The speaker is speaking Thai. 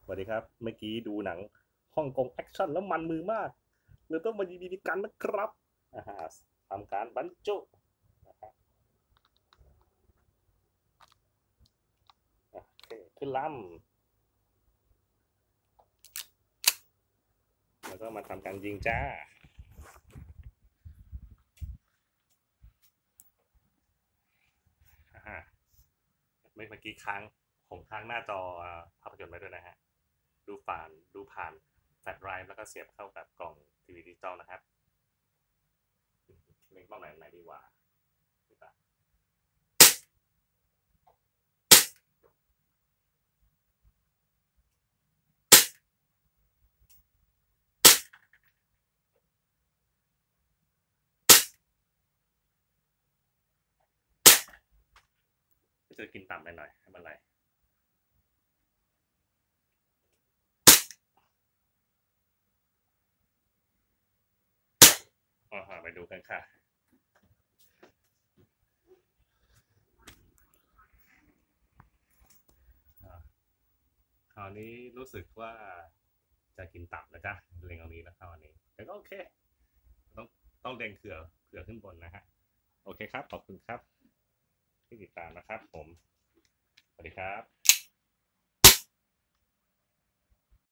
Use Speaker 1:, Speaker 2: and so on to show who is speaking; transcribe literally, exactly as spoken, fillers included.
Speaker 1: วัสดีครับเมื่อกี้ดูหนังฮ่องกงแอคชั่นแล้วมันมือมากเลยต้องมายิงบีบีกันนะครับอ่าทำการบรรจุนะครับโอเคขึ้นลำแล้วก็มาทำการยิงจ้าอ่าเมื่อกี้ค้างผมค้างหน้าจอภาพยนตร์ไว้ด้วยนะฮะดูผ่านดูผ่านแฟลชไดรฟ์แล้วก็เสียบเข้ากับกล่องทีวีดิจิตอลนะครับเล็งเป้าหมายไหนดีกว่าจะกินต่ำไปหน่อยไม่เป็นไรอ่าไปดูกันค่ะคราวนี้รู้สึกว่าจะกินต่ำนะจ๊ะเล็งตรงนี้นะคราวนี้แต่ก็โอเคต้องต้องเล็งเผื่อเผื่อขึ้นบนนะฮะโอเคครับขอบคุณครับที่ติดตามนะครับผมสวัสดีครับ